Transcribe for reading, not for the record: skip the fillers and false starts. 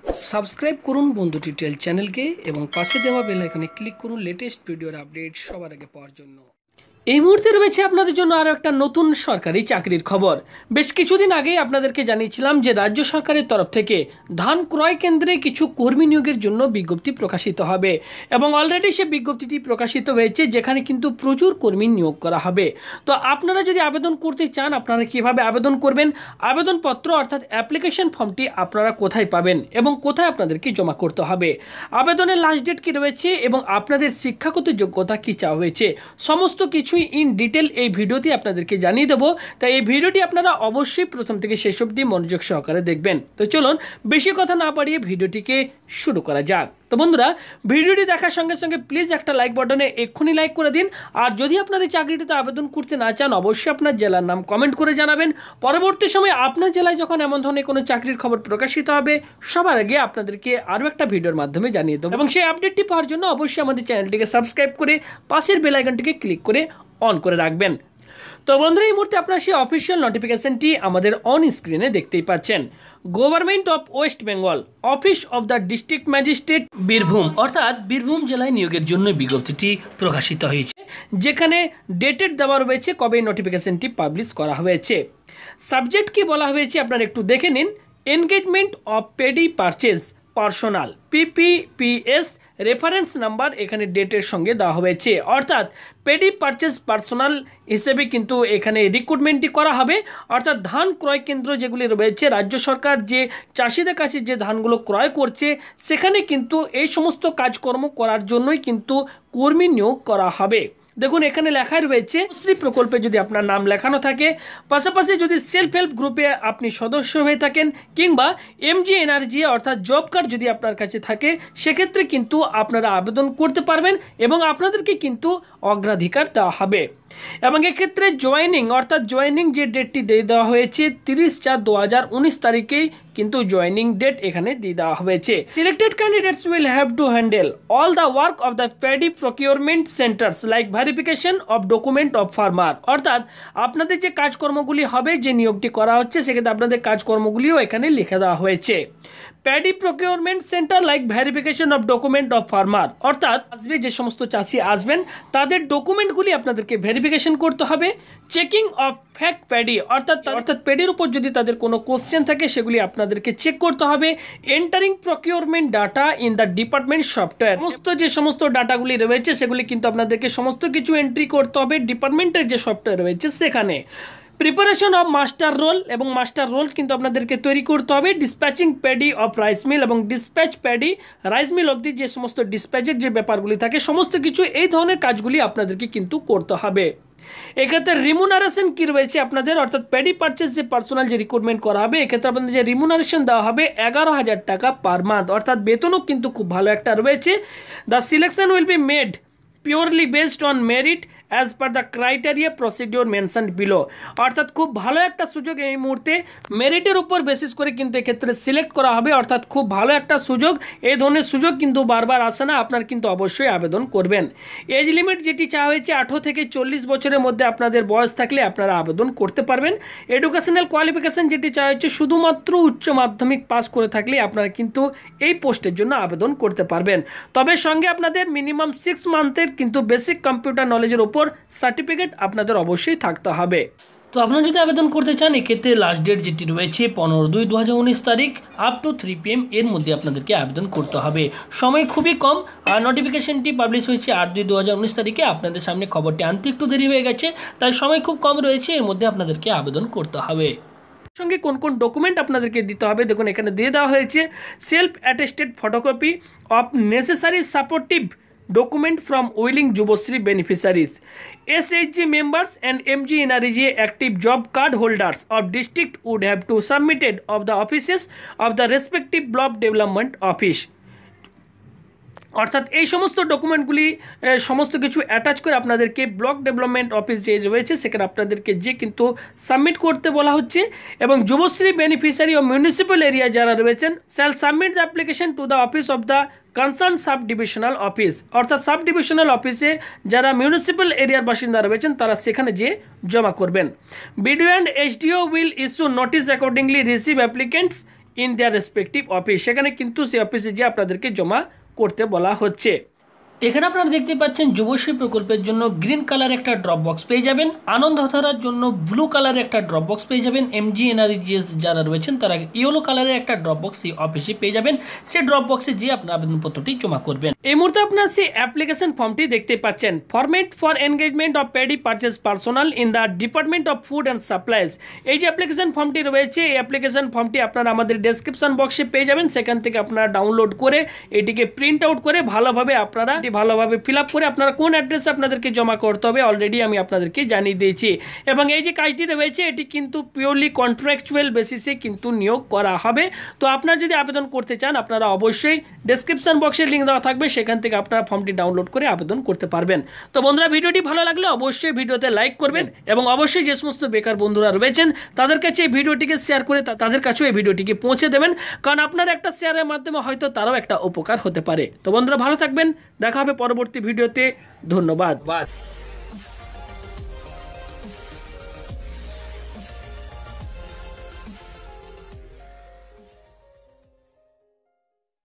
Subscribe করুন বন্ধু tutorial চ্যানেলকে এবং পাশে দেওয়া বেল আইকনে ক্লিক করুন লেটেস্ট ভিডিওর আপডেট সবার আগে পাওয়ার জন্য। এই মুহূর্তে রয়েছে আপনাদের জন্য আরও একটা নতুন সরকারি চাকরির খবর। বেশ কিছুদিন আগেই আপনাদেরকে জানিয়েছিলাম যে রাজ্য সরকারের তরফ থেকে ধান ক্রয় কেন্দ্রে কিছু কর্মী নিয়োগের জন্য বিজ্ঞপ্তি প্রকাশিত হবে এবং অলরেডি সে বিজ্ঞপ্তিটি প্রকাশিত হয়েছে, যেখানে কিন্তু প্রচুর কর্মী নিয়োগ করা হবে। তো আপনারা যদি আবেদন করতে চান, আপনারা কিভাবে আবেদন করবেন, আবেদনপত্র অর্থাৎ অ্যাপ্লিকেশন ফর্মটি আপনারা কোথায় পাবেন এবং কোথায় আপনাদেরকে জমা করতে হবে, আবেদনের লাস্ট ডেট কী রয়েছে এবং আপনাদের শিক্ষাগত যোগ্যতা কী চাওয়া হয়েছে, সমস্ত কিছুই ইন ডিটেল এই ভিডিওতে আপনাদেরকে জানিয়ে দেবো। তাই এই ভিডিওটি আপনারা অবশ্যই প্রথম থেকে শেষ অবধি মনোযোগ সহকারে দেখবেন। তো চলুন বেশি কথা না বাড়িয়ে ভিডিওটিকে শুরু করা যাক। তো বন্ধুরা, ভিডিওটি দেখার সঙ্গে সঙ্গে প্লিজ একটা লাইক বাটনে এক্ষুনি লাইক করে দিন। আর যদি আপনার এই চাকরিটিতে আবেদন করতে না চান, অবশ্যই আপনার জেলার নাম কমেন্ট করে জানাবেন। পরবর্তী সময়ে আপনার জেলায় যখন এমন ধরনের কোনো চাকরির খবর প্রকাশিত হবে, সবার আগে আপনাদেরকে আরও একটা ভিডিওর মাধ্যমে জানিয়ে দেবো। এবং সেই আপডেটটি পাওয়ার জন্য অবশ্যই আমাদের চ্যানেলটিকে সাবস্ক্রাইব করে পাশের বেল আইকনটিকে ক্লিক করে অন করে রাখবেন। তো বন্ধুরা, এই মুহূর্তে আপনারা সেই অফিসিয়াল নোটিফিকেশনটি আমাদের অন স্ক্রিনে দেখতেই পাচ্ছেন। Government of West Bengal, office of the district magistrate, Birbhum, অর্থাৎ বীরভূম জেলায় নিয়োগের জন্য বিজ্ঞপ্তিটি প্রকাশিত হয়েছে, যেখানে ডেটেড দেওয়া রয়েছে কবে নোটিফিকেশনটি পাবলিশ করা হয়েছে। সাবজেক্ট কি বলা হয়েছে আপনারা একটু দেখে নিন। Engagement of paddy purchase personal, PPPS reference number এখানে ডেটের সঙ্গে দেওয়া হয়েছে, অর্থাৎ পেডি পারচেজ পার্সোনাল হিসেবে কিন্তু এখানে রিক্রুটমেন্টটি করা হবে। অর্থাৎ ধান ক্রয় কেন্দ্র যেগুলি রয়েছে, রাজ্য সরকার যে চাষিদের কাছে যে ধানগুলো ক্রয় করছে, সেখানে কিন্তু এই সমস্ত কাজকর্ম করার জন্যই কিন্তু কর্মী নিয়োগ করা হবে। দেখুন এখানে লেখাই রয়েছে, শ্রী প্রকল্পে যদি আপনার নাম লেখানো থাকে, পাশাপাশি যদি সেলফ হেল্প গ্রুপে আপনি সদস্য হয়ে থাকেন, কিংবা MGNRGA অর্থাৎ জব কার্ড যদি আপনার কাছে থাকে, সেক্ষেত্রে কিন্তু আপনারা আবেদন করতে পারবেন এবং আপনাদেরকে কিন্তু অগ্রাধিকার দেওয়া হবে। এবং এক্ষেত্রে জয়েনিং অর্থাৎ জয়েনিং যে ডেটটি দিয়ে দেওয়া হয়েছে 30/4/2019 তারিখেই কিন্তু জয়েনিং ডেট এখানে দিয়ে দেওয়া হয়েছে। Selected candidates will have to handle all the work of the paddy procurement centres like verification of document of farmer, অর্থাৎ আপনাদের যে কাজকর্মগুলি হবে, যে নিয়োগটি করা হচ্ছে, সেক্ষেত্রে আপনাদের কাজকর্মগুলিও এখানে লিখে দেওয়া হয়েছে। Paddy procurement centre like verification of document of farmer, অর্থাৎ আসবে যে সমস্ত চাষি আসবেন তাদের ডকুমেন্টগুলি আপনাদেরকে ভেরিফিকেশন করতে হবে। চেকিং অফ ফ্যাক প্যাডি, অর্থাৎ প্যাডির উপর যদি তাদের কোনো কোশ্চেন থাকে, সেগুলি আপনাদেরকে চেক করতে হবে। Entering procurement data in the department software, যে সমস্ত ডাটাগুলি রয়েছে সেগুলি কিন্তু আপনাদেরকে সমস্ত কিছু এন্ট্রি করতে হবে ডিপার্টমেন্টের যে সফটওয়্যার রয়েছে সেখানে। প্রিপারেশন অফ মাস্টার রোল, এবং মাস্টার রোল কিন্তু আপনাদেরকে তৈরি করতে হবে। Dispatching paddy of rice mill এবং ডিসপ্যাচ প্যাডি রাইস মিল অবধি যে সমস্ত ডিসপ্যাচের যে ব্যাপারগুলি থাকে, সমস্ত কিছু এই ধরনের কাজগুলি আপনাদেরকে কিন্তু করতে হবে। এক্ষেত্রে রিমুনারেশন কি রয়েছে আপনাদের, অর্থাৎ প্যাডি পারচেজ যে পার্সোনাল যে রিক্রুটমেন্ট করা হবে, এক্ষেত্রে আপনাদের যে রিমুনারেশন দেওয়া হবে 11,000 টাকা পার মান্থ, অর্থাৎ বেতনও কিন্তু খুব ভালো একটা রয়েছে। The selection will be made purely based on merit as per the criteria procedure mentioned below, অর্থাৎ খুব ভালো একটা সুযোগ এই মুহূর্তে মেরিটের উপর বেসিস করে কিন্তু এক্ষেত্রে সিলেক্ট করা হবে, অর্থাৎ খুব ভালো একটা সুযোগ। এই ধরনের সুযোগ কিন্তু বারবার আসে না, আপনার কিন্তু অবশ্যই আবেদন করবেন। এজ লিমিট যেটি চাওয়া হয়েছে 18 থেকে 40 বছরের মধ্যে আপনাদের বয়স থাকলে আপনারা আবেদন করতে পারবেন। এডুকেশনাল কোয়ালিফিকেশান যেটি চাওয়া হয়েছে শুধুমাত্র উচ্চ মাধ্যমিক পাস করে থাকলে আপনারা কিন্তু এই পোস্টের জন্য আবেদন করতে পারবেন। তবে সঙ্গে আপনাদের মিনিমাম 6 মান্থের কিন্তু বেসিক কম্পিউটার নলেজের ওপর সার্টিফিকেট আপনাদের অবশ্যই থাকতে হবে। তো আপনারা যদি আবেদন করতে চান, এক্ষেত্রে লাস্ট ডেট যেটি রয়েছে 15/2/2019 তারিখ আপ টু 3 PM এর মধ্যে আপনাদেরকে আবেদন করতে হবে। সময় খুবই কম, আর নোটিফিকেশনটি পাবলিশ হয়েছে 8/2/2019 তারিখে। আপনাদের সামনে খবরটি আনতে একটু দেরি হয়ে গেছে, তাই সময় খুব কম রয়েছে, এর মধ্যে আপনাদেরকে আবেদন করতে হবে। সঙ্গে কোন কোন ডকুমেন্ট আপনাদেরকে দিতে হবে দেখুন এখানে দিয়ে দেওয়া হয়েছে। Self attested photocopy of necessary supportive document from willing Juboshree beneficiaries, SHG members and MGNRGA active job card holders of district would have to submitted of the offices of the respective block development office, অর্থাৎ এই সমস্ত ডকুমেন্টগুলি সমস্ত কিছু attach করে আপনাদেরকে block development office যে রয়েছে সেখানে আপনাদেরকে যে কিন্তু সাবমিট করতে বলা হচ্ছে। এবং যুবশ্রী বেনিফিশিয়ারি ও মিউনিসিপ্যাল এরিয়া যারা রয়েছেন shall submit the application to the office of the concern sub divisional office, অর্থাৎ সাব ডিভিশনাল অফিসে যারা মিউনিসিপ্যাল এরিয়ার বাসিন্দা রয়েছেন তারা সেখানে যে জমা করবেন। BDO and SDO will issue notice accordingly receive applicants in their respective office, সেখানে কিন্তু সেই অফিসে যে আপনাদেরকে জমা করতে বলা হচ্ছে। এখানে আপনারা দেখতে পাচ্ছেন যুবশ্রী প্রকল্পের জন্য গ্রিন কালার একটা ড্রপ বক্স পেয়ে যাবেন, আনন্দধারার জন্য ব্লু কালারের একটা ড্রপ বক্স পেয়ে যাবেন, এমজি এনআরজিএস যারা রয়েছেন তারা ইয়েলো কালারের একটা ড্রপ বক্স সেই অফিসে পেয়ে যাবেন। সেই ড্রপ বক্সে যে আপনার আবেদনপত্রটি জমা করবেন। এই মুহূর্তে আপনার সেই অ্যাপ্লিকেশন ফর্মটি দেখতে পাচ্ছেন, format for engagement of paddy purchase personal in the department of food and supplies. এই যে অ্যাপ্লিকেশন ফর্মটি রয়েছে এই অ্যাপ্লিকেশন ফর্মটি আপনারা আমাদের ডেসক্রিপশন বক্সে পেয়ে যাবেন, সেখান থেকে আপনারা ডাউনলোড করে এটিকে প্রিন্ট আউট করে ভালোভাবে আপনারা ভালোভাবে ফিল আপ করে আপনারা কোন অ্যাড্রেসে আপনাদেরকে জমা করতে হবে অলরেডি আমি আপনাদেরকে জানিয়ে দিয়েছি। এবং এই যে কাজটি রয়েছে এটি কিন্তু পিওরলি কন্ট্রাকচুয়াল বেসিসে কিন্তু নিয়োগ করা হবে। তো আপনারা যদি আবেদন করতে চান আপনারা অবশ্যই ডেসক্রিপশন বক্সে লিঙ্ক দেওয়া থাকবে, সেখান থেকে আপনারা ফর্মটি ডাউনলোড করে আবেদন করতে পারবেন। তো বন্ধুরা ভিডিওটি ভালো লাগলে অবশ্যই ভিডিওতে লাইক করবেন এবং অবশ্যই যে সমস্ত বেকার বন্ধুরা রয়েছেন তাদের কাছে এই ভিডিওটিকে শেয়ার করে তাদের কাছেও এই ভিডিওটিকে পৌঁছে দেবেন, কারণ আপনার একটা শেয়ারের মাধ্যমে হয়তো তারাও একটা উপকার হতে পারে। তো বন্ধুরা ভালো থাকবেন, দেখা হবে পরবর্তী ভিডিওতে। ধন্যবাদ।